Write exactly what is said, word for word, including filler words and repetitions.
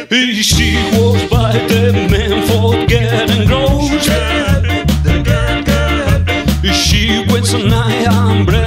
She walks by the man for getting close. She waits all night, I'm